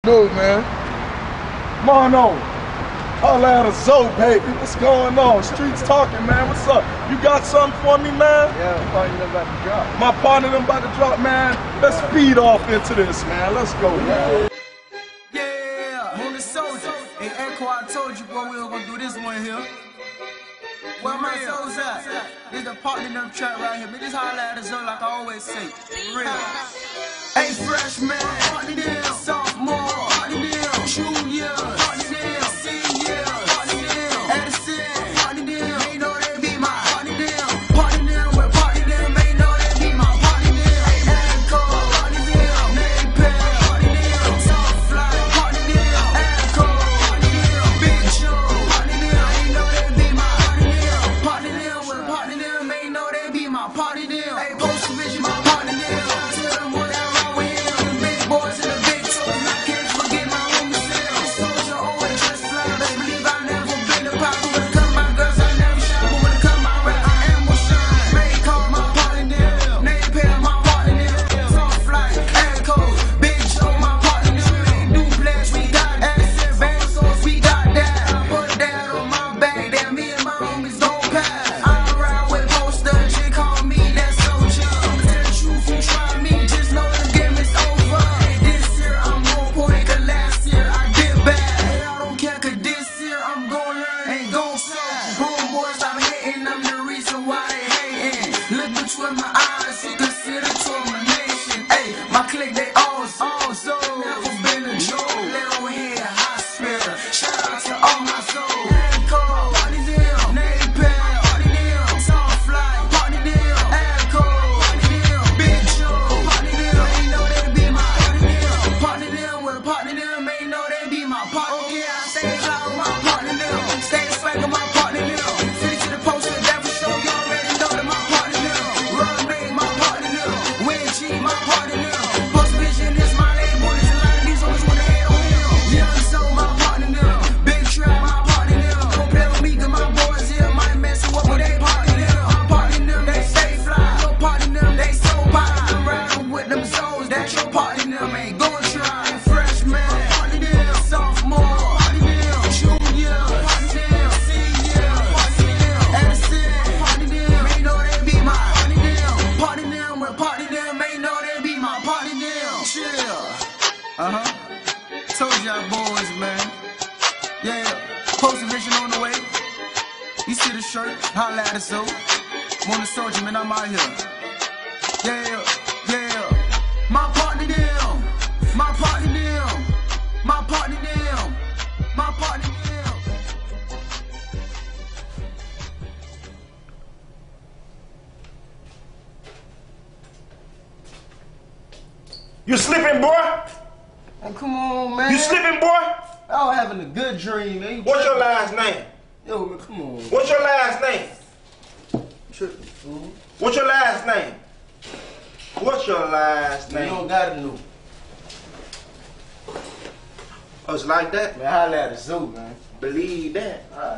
Dude, man. Mono. Holla at a Zoe, baby. What's going on? Streets talking, man. What's up? You got something for me, man? Yeah, my partner them about to drop. My partner them about to drop, man. Let's speed off into this, man. Let's go, man. Yeah, on the soldier. Hey, Echo, I told you, boy, we were gonna do this one here. Where my souls at? This the Partna Dem track right here. Man, just holla at the zone like I always say. Real. Hey, freshman, Partna Dem, sophomore, Partna Dem, junior, Partna Dem, senior, Partna Dem, Edison, Partna Dem, they know they be my Partna Dem, Partna Dem, with Partna Dem, they know they be my Partna Dem, Echo, Partna Dem, Napalm, Partna Dem, Softfly, Partna Dem, Echo, Partna Dem, Big Joe, Partna Dem, they know they be my Partna Dem, with Partna Dem, they know they be my Partna Dem, hey, post vision, my Partna Dem, tell them what I run with him, the big boys and the big toes, I can't forget my homie self, soldier always just fly, best believe I never been a pop, when it come my girls, I never shine, but when it come my rap, I am what shine, May call my Partna Dem, Napalm, my Partna Dem, Softfly, Echo, Big Joe, my Partna Dem, Duplex, we got Edison, bang sauce, we got that, I put that on my back, that me and my homies don't pass, I ride with posters, they call me that soldier, I'ma tell the truth, you try me, just know the game is over, this year I'm on point, cause last year I did bad, hey, I don't care, cause this year I'm gon' learn, ain't gon' soldier, boom boys, I'm hitting, I'm the reason why they hating, look between my eyes, you can see the determination, hey, my clique, they all so, never been a joke, little head, hospital, shout out to all my soul, Echo, Partna Dem, Napalm, Partna Dem, Softfly, Partna Dem, Echo, Partna Dem, Big Joe, Partna Dem, they know they be my Partna Dem, with Partna Dem, they know they be my Partna Dem, I stay fly with my Partna Dem, stay swag with my Partna Dem, city to the post, that for sure, you already know that my Partna Dem, Run Big, my Partna Dem, Win G, my Partna Dem, Post Vision is my label, there's a lot of these always wanna hate on him, Young Soul, my Partna Dem, Big Trap, my Partna Dem, don't play with me, cause my boys here might mess you up with they Partna Dem, my Partna Dem, they stay fly, your Partna Dem, they so pop, I'm riding with them souls, that's your Partna Dem, ain't gon' try, freshman, Partna Dem, sophomore, Partna Dem, junior, Partna Dem, senior, Partna Dem, Edison, Partna Dem, they know they be my Partna Dem, with Partna Dem, they know they be my Partna Dem, chill, told y'all boys, man, yeah, post vision on the way, you see the shirt, holla at us, I'm on the soldier, man, I'm out here, yeah, my Partna Dem, my Partna Dem, my Partna Dem, my Partna Dem. You slipping, boy? Hey, come on, man. You slipping, boy? I was having a good dream, man. What's your last name? Yo, man, come on. What's your last name? Tripping, fool. What's your last name? What's your last You name? don't gotta know. Oh, it's like that? Man, holla at the zoo, man. Believe that. Alright.